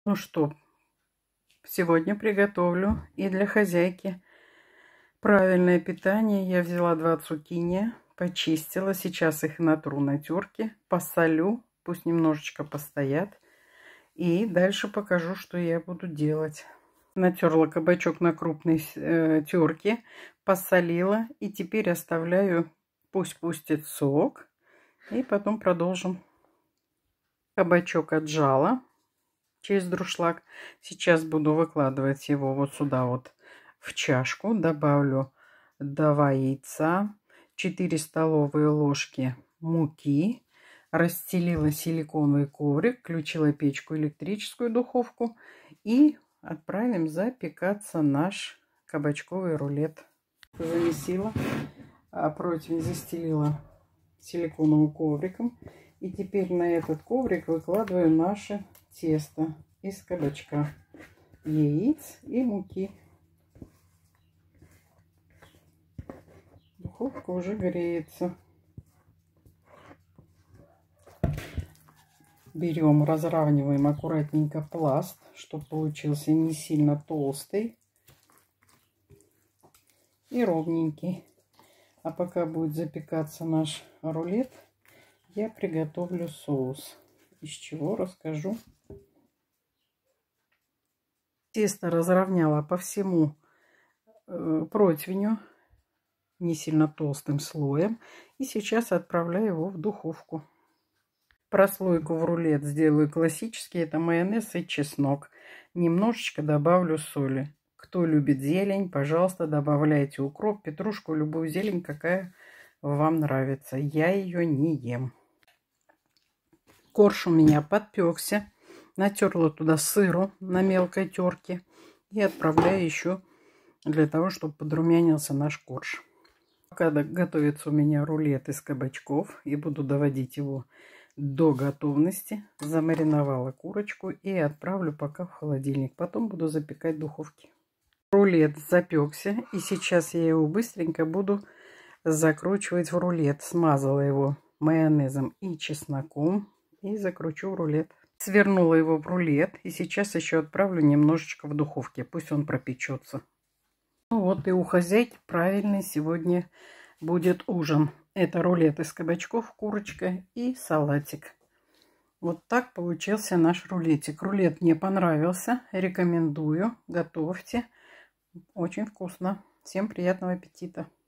Ну что, сегодня приготовлю и для хозяйки правильное питание. Я взяла 2 цукини, почистила. Сейчас их натру на терке, посолю, пусть немножечко постоят. И дальше покажу, что я буду делать. Натерла кабачок на крупной терке, посолила. И теперь оставляю, пусть пустит сок. И потом продолжим. Кабачок отжала через друшлаг. Сейчас буду выкладывать его вот сюда вот в чашку. Добавлю 2 яйца, 4 столовые ложки муки. Расстелила силиконовый коврик, включила печку электрическую, духовку. И отправим запекаться наш кабачковый рулет. Замесила, противень застелила силиконовым ковриком. И теперь на этот коврик выкладываю наше тесто из кабачка, яиц и муки. Духовка уже греется. Берем, разравниваем аккуратненько пласт, чтобы получился не сильно толстый и ровненький. А пока будет запекаться наш рулет, я приготовлю соус, из чего расскажу. Тесто разровняла по всему противню, не сильно толстым слоем. И сейчас отправляю его в духовку. Прослойку в рулет сделаю классический. Это майонез и чеснок. Немножечко добавлю соли. Кто любит зелень, пожалуйста, добавляйте укроп, петрушку, любую зелень, какая вам нравится. Я ее не ем. Корж у меня подпекся. Натерла туда сыру на мелкой терке. И отправляю еще для того, чтобы подрумянился наш корж. Пока готовится у меня рулет из кабачков. И буду доводить его до готовности. Замариновала курочку и отправлю пока в холодильник. Потом буду запекать в духовке. Рулет запекся. И сейчас я его быстренько буду закручивать в рулет. Смазала его майонезом и чесноком. И закручу в рулет. Свернула его в рулет. И сейчас еще отправлю немножечко в духовке. Пусть он пропечется. Ну вот и у хозяйки правильный сегодня будет ужин. Это рулет из кабачков, курочка и салатик. Вот так получился наш рулетик. Рулет мне понравился. Рекомендую. Готовьте. Очень вкусно. Всем приятного аппетита.